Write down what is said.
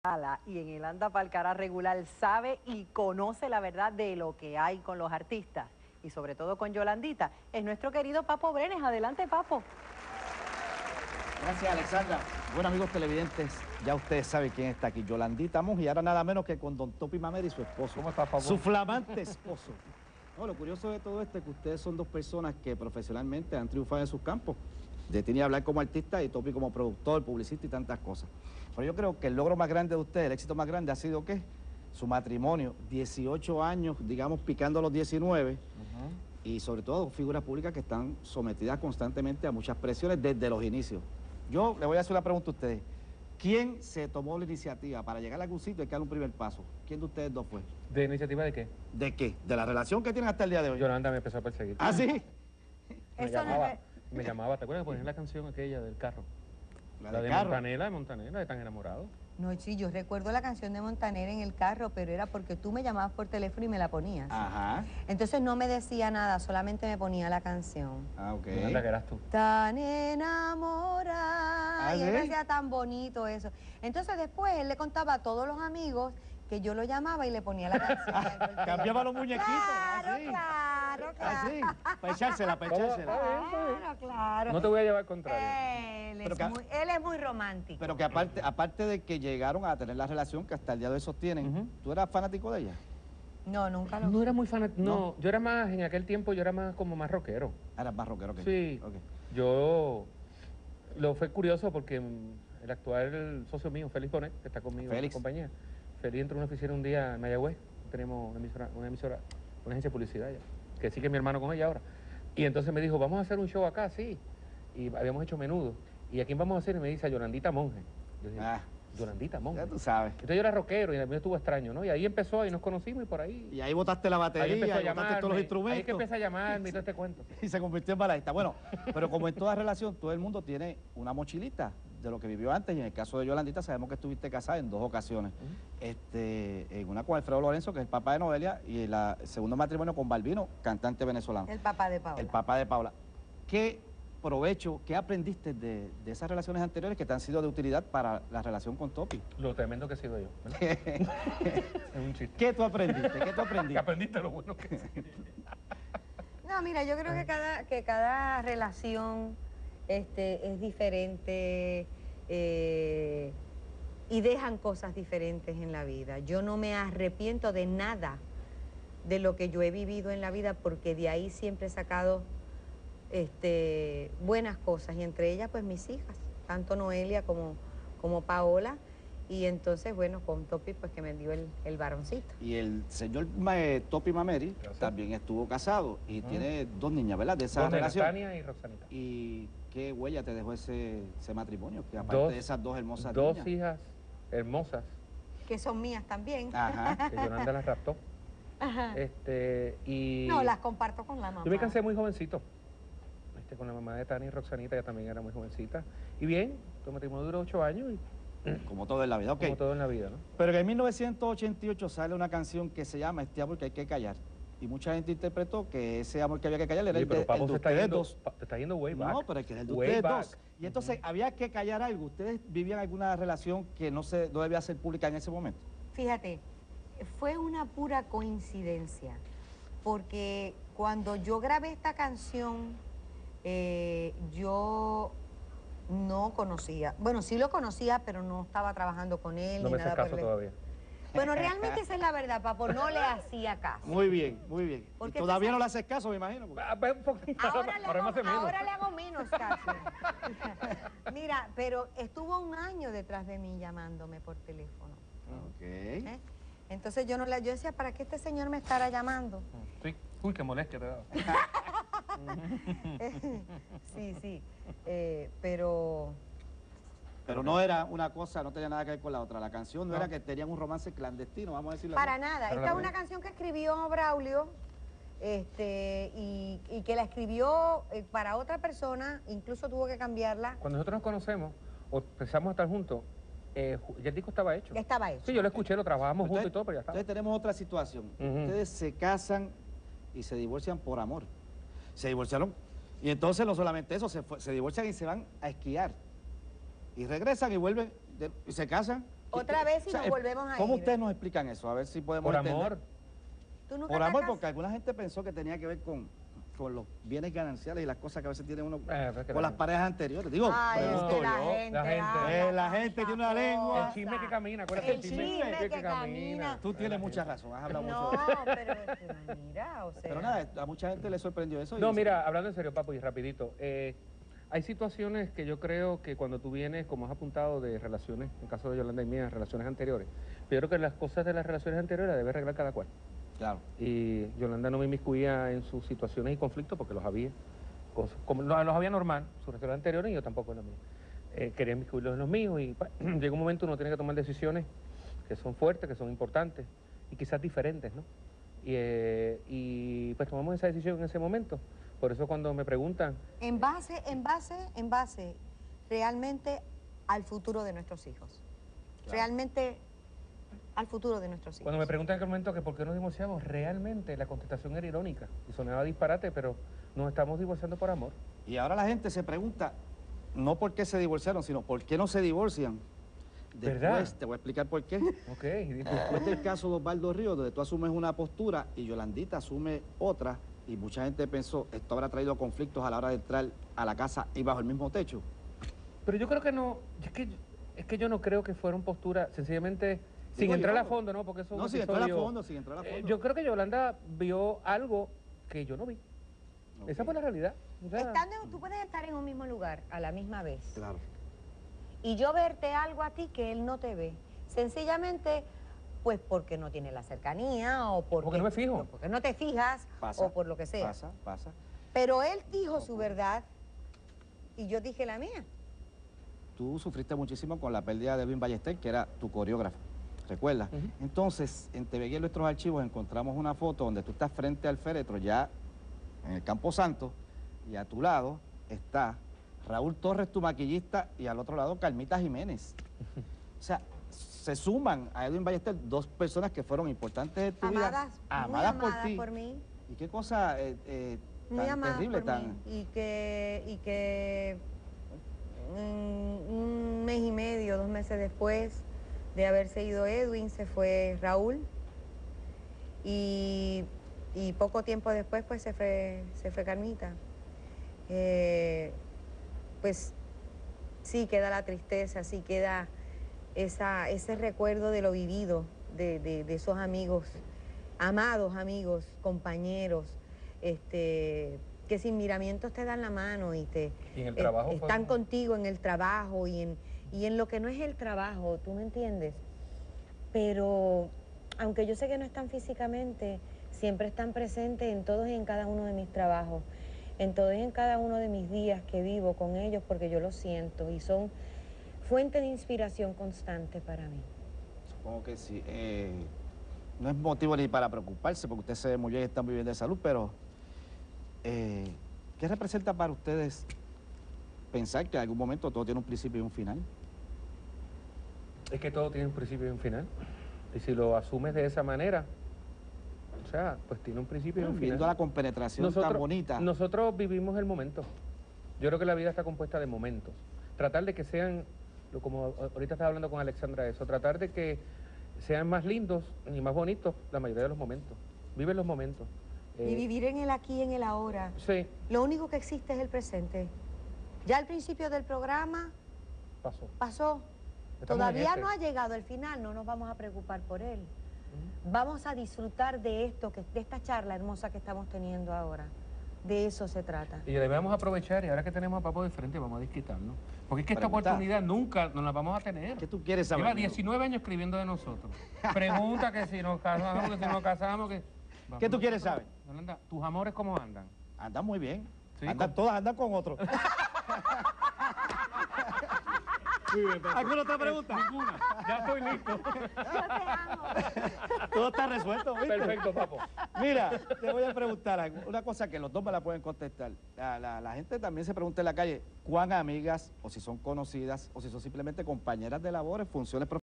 Y en el Anda Pa'l Cara regular sabe y conoce la verdad de lo que hay con los artistas y sobre todo con Yolandita, es nuestro querido Papo Brenes. Adelante, Papo. Gracias, Alexandra. Bueno, amigos televidentes, ya ustedes saben quién está aquí, Yolandita Monge, y ahora nada menos que con don Topi Mameri y su esposo. ¿Cómo está, Papo? Su flamante esposo. No, lo curioso de todo esto es que ustedes son dos personas que profesionalmente han triunfado en sus campos. De Tini hablar como artista y Topi como productor, publicista y tantas cosas. Pero yo creo que el logro más grande de ustedes, el éxito más grande ha sido ¿qué? Su matrimonio, 18 años, digamos, picando los 19, y sobre todo figuras públicas que están sometidas constantemente a muchas presiones desde los inicios. Yo le voy a hacer una pregunta a ustedes. ¿Quién se tomó la iniciativa para llegar a algún sitio y que dar un primer paso? ¿Quién de ustedes dos fue? ¿De iniciativa de qué? ¿De qué? ¿De la relación que tienen hasta el día de hoy? Yolanda me empezó a perseguir. ¿Ah, sí? Me llamaba, ¿te acuerdas de poner la canción aquella del carro? La de carro. Montanera, de Tan Enamorado. No, sí, yo recuerdo la canción de Montanera en el carro, pero era porque tú me llamabas por teléfono y me la ponías. Ajá. Entonces no me decía nada, solamente me ponía la canción. Ah, ok. Yolanda, que eras tú. Tan enamorada. ¿Ah, Y él sí? decía tan bonito eso. Entonces después él le contaba a todos los amigos que yo lo llamaba y le ponía la canción. a él por teléfono. Cambiaba los muñequitos. Claro, así. claro, claro. Así. Para echársela, para echársela. Claro, claro. No te voy a llevar contrario. Él es muy romántico. Pero que aparte de que llegaron a tener la relación que hasta el día de hoy sostienen, ¿tú eras fanático de ella? No, nunca lo No era muy fanático, no. Yo era más, en aquel tiempo yo era más como más rockero. Eras más rockero que Sí. yo. Okay. Lo fue curioso porque el actual socio mío, Félix Bonet, que está conmigo en la compañía, Félix entró a una oficina un día en Mayagüez, tenemos una emisora, una agencia de publicidad ya, que sigue mi hermano con ella ahora. Y entonces me dijo, vamos a hacer un show acá, sí. Y habíamos hecho Menudo. ¿Y a quién vamos a hacer? Y me dice, a Yolandita Monge. Yo dije, Yolandita Monge. Ya tú sabes. Entonces yo era rockero y a mí estuvo extraño, ¿no? Y ahí empezó, y nos conocimos y por ahí. Y ahí botaste la batería, Ahí empezó a y botaste llamarme, todos los instrumentos. ahí que empieza a llamarme y todo este cuento. Y se convirtió en balaísta. Bueno, pero como en toda relación, todo el mundo tiene una mochilita de lo que vivió antes, y en el caso de Yolandita sabemos que estuviste casada en 2 ocasiones. En una con Alfredo Lorenzo, que es el papá de Noelia, y el segundo matrimonio con Balbino, cantante venezolano. El papá de Paula. El papá de Paula. ¿Qué provecho, qué aprendiste de esas relaciones anteriores que te han sido de utilidad para la relación con Topi? Lo tremendo que he sido yo, ¿verdad? Es un chiste. ¿Qué tú aprendiste? ¿Qué tú aprendiste? Que aprendiste lo bueno que es. No, mira, yo creo que cada relación es diferente y dejan cosas diferentes en la vida. Yo no me arrepiento de nada de lo que yo he vivido en la vida porque de ahí siempre he sacado buenas cosas y entre ellas pues mis hijas, tanto Noelia como Paola. Y entonces, bueno, con Topi, pues que me dio el varoncito. Y el señor Topi Mameri también estuvo casado y tiene 2 niñas, ¿verdad? De esa relación. Tania y Roxanita. ¿Y qué huella te dejó ese matrimonio? Que aparte de esas 2 hermosas niñas. 2 hijas hermosas. Que son mías también. Ajá. Que Yolanda las raptó. Ajá. Y No, las comparto con la mamá. yo me cansé muy jovencito. Con la mamá de Tania y Roxanita, ella también era muy jovencita. Y bien, tu matrimonio duró 8 años y como todo en la vida, ok. como todo en la vida, ¿no? Pero en 1988 sale una canción que se llama Este amor que hay que callar. Y mucha gente interpretó que ese amor que había que callar era Oye, pero Papo el de se está ustedes yendo, dos. te está yendo way back. No, pero es que era el de Way ustedes back. dos. Y entonces había que callar algo. ¿Ustedes vivían alguna relación que no debía ser pública en ese momento? Fíjate, fue una pura coincidencia, porque cuando yo grabé esta canción, yo no conocía, bueno, sí lo conocía, pero no estaba trabajando con él. No ni me haces nada caso por el- todavía. Bueno, realmente esa es la verdad, Papo, no le hacía caso. Muy bien, muy bien. Y Porque todavía tú no le haces caso, me imagino. porque- Ahora le hago menos caso. Mira, pero estuvo 1 año detrás de mí llamándome por teléfono. Ok. ¿eh? Entonces yo decía, ¿para qué este señor me estará llamando? Sí. Uy, qué molestia te da. Sí, pero Pero no era una cosa, no tenía nada que ver con la otra. La canción no era que tenían un romance clandestino, vamos a decirlo para así. nada. Pero Esta es la- una canción que escribió Braulio, y que la escribió para otra persona, incluso tuvo que cambiarla. Cuando nosotros nos conocemos o empezamos a estar juntos, ya el disco estaba hecho. Estaba hecho. Sí, yo lo escuché, lo trabajamos juntos y Entonces- todo, pero ya estaba. Entonces tenemos otra situación. Ujú. Ustedes se casan y se divorcian por amor. Se divorciaron y entonces no solamente eso, se divorcian y se van a esquiar. Y regresan y vuelven y se casan Otra vez y nos volvemos a ¿Cómo ir. ustedes nos explican eso? A ver si podemos Por entender. amor. ¿Tú nunca Por te amor, has porque alguna gente pensó que tenía que ver con los bienes gananciales y las cosas que a veces tiene uno Pues que con las parejas anteriores. Digo, Ay, es pregunto que la yo. gente, La gente tiene una lengua. El chisme que camina, acuérdate El chisme que camina. Tú tienes mucha razón, has hablado No, mucho. pero mira, o sea... Pero nada, a mucha gente le sorprendió eso. No, mira, hablando en serio, Papo, y rapidito, hay situaciones que yo creo que cuando tú vienes, como has apuntado, de relaciones, en caso de Yolanda y mía, relaciones anteriores, pero yo creo que las cosas de las relaciones anteriores las debe arreglar cada cual. Claro. Y Yolanda no me inmiscuía en sus situaciones y conflictos porque los había, como los había normal, sus relaciones anteriores, y yo tampoco en los míos. Quería inmiscuirlos en los míos y llega un momento uno tiene que tomar decisiones que son fuertes, que son importantes y quizás diferentes, ¿no? Y pues tomamos esa decisión en ese momento. Por eso cuando me preguntan... En base, realmente al futuro de nuestros hijos. Claro. Realmente al futuro de nuestros hijos. Cuando me preguntan en aquel momento que por qué nos divorciamos, realmente la contestación era irónica y sonaba disparate, pero nos estamos divorciando por amor. Y ahora la gente se pregunta, no por qué se divorciaron, sino por qué no se divorcian. Después, ¿verdad? te voy a explicar por qué. Ok. Después del caso de Osvaldo Ríos, donde tú asumes una postura y Yolandita asume otra, y mucha gente pensó, esto habrá traído conflictos a la hora de entrar a la casa y bajo el mismo techo. Pero yo creo que no, es que yo no creo que fueron posturas, sencillamente, sin Digo entrar yo. a fondo, ¿no? Porque eso es No, un sin entrar a episodio- fondo, sin entrar a fondo. Yo creo que Yolanda vio algo que yo no vi. Ok. Esa fue la realidad. O sea, Tú puedes estar en un mismo lugar a la misma vez. Claro. Y yo verte algo a ti que él no te ve. Sencillamente, pues porque no tiene la cercanía o porque no me fijo. porque no te fijas Pasa, o por lo que sea. Pasa. Pero él dijo su verdad y yo dije la mía. Tú sufriste muchísimo con la pérdida de Edwin Ballester, que era tu coreógrafo, ¿recuerdas? Ujú. Entonces, en TVG, en nuestros archivos, encontramos una foto donde tú estás frente al féretro, ya en el Campo Santo, y a tu lado está Raúl Torres, tu maquillista, y al otro lado Carmita Jiménez. O sea, se suman a Edwin Ballester dos personas que fueron importantes en tu vida, Amadas por ti. por mí. Y qué cosa Muy tan amadas terrible, por tan... mí. Y que un mes y medio, 2 meses después de haberse ido Edwin, se fue Raúl. Y poco tiempo después, pues se fue Carmita. Pues sí queda la tristeza, sí queda ese recuerdo de lo vivido, de esos amigos, amados amigos, compañeros, que sin miramientos te dan la mano y Y en el trabajo fue están como- contigo en el trabajo y en lo que no es el trabajo, ¿tú me entiendes? Pero aunque yo sé que no están físicamente, siempre están presentes en todos y en cada uno de mis trabajos, en todos y en cada uno de mis días que vivo con ellos, porque yo lo siento y son fuente de inspiración constante para mí. Supongo que sí. No es motivo ni para preocuparse, porque usted se ve muy bien y está muy bien de salud, pero ¿qué representa para ustedes pensar que en algún momento todo tiene un principio y un final? Es que todo tiene un principio y un final. Y si lo asumes de esa manera, o sea, pues tiene un principio y un Viendo final. la compenetración tan bonita. Nosotros vivimos el momento. Yo creo que la vida está compuesta de momentos. Tratar de que sean, como ahorita estaba hablando con Alexandra eso, tratar de que sean más lindos y más bonitos la mayoría de los momentos. Vive los momentos. Y vivir en el aquí y en el ahora. Sí, Lo único que existe es el presente. Ya al principio del programa pasó. pasó. Estamos en Todavía este. no ha llegado el final, no nos vamos a preocupar por él. Vamos a disfrutar de esto, de esta charla hermosa que estamos teniendo ahora. De eso se trata. Y debemos aprovechar, y ahora que tenemos a Papo de frente, vamos a disquitarnos. Porque es que esta Pregunta. oportunidad nunca nos la vamos a tener. ¿Qué tú quieres saber? Lleva amigo? 19 años escribiendo de nosotros. Pregunta que si nos casamos, que si nos casamos, que... ¿Qué tú quieres saber? Yolanda, ¿tus amores cómo andan? Andan muy bien. Sí, Todas andan con otro. ¿Alguna otra pregunta? Ninguna. Ya estoy listo. Yo te amo. Todo está resuelto, ¿viste? Perfecto, Papo. Mira, te voy a preguntar algo, una cosa que los dos me la pueden contestar. La gente también se pregunta en la calle, ¿cuán amigas, o si son conocidas, o si son simplemente compañeras de labores, funciones profesionales?